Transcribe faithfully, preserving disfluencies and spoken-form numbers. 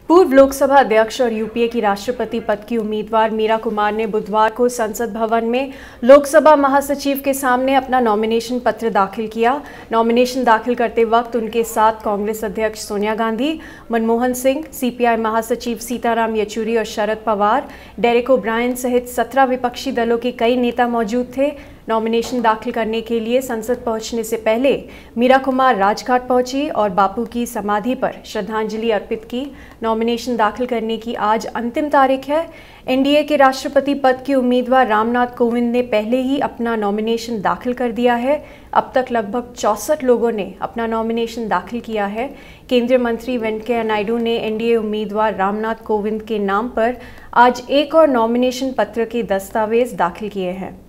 पूर्व लोकसभा अध्यक्ष और यूपीए की राष्ट्रपति पद की उम्मीदवार मीरा कुमार ने बुधवार को संसद भवन में लोकसभा महासचिव के सामने अपना नॉमिनेशन पत्र दाखिल किया। नॉमिनेशन दाखिल करते वक्त उनके साथ कांग्रेस अध्यक्ष सोनिया गांधी, मनमोहन सिंह, सीपीआई महासचिव सीताराम येचुरी और शरद पवार, डेरेक ओब्रायन सहित सत्रह विपक्षी दलों के कई नेता मौजूद थे। नॉमिनेशन दाखिल करने के लिए संसद पहुंचने से पहले मीरा कुमार राजघाट पहुंची और बापू की समाधि पर श्रद्धांजलि अर्पित की। नॉमिनेशन दाखिल करने की आज अंतिम तारीख है। एनडीए के राष्ट्रपति पद के उम्मीदवार रामनाथ कोविंद ने पहले ही अपना नॉमिनेशन दाखिल कर दिया है। अब तक लगभग चौसठ लोगों ने अपना नॉमिनेशन दाखिल किया है। केंद्रीय मंत्री वेंकैया नायडू ने एनडीए उम्मीदवार रामनाथ कोविंद के नाम पर आज एक और नॉमिनेशन पत्र के दस्तावेज दाखिल किए हैं।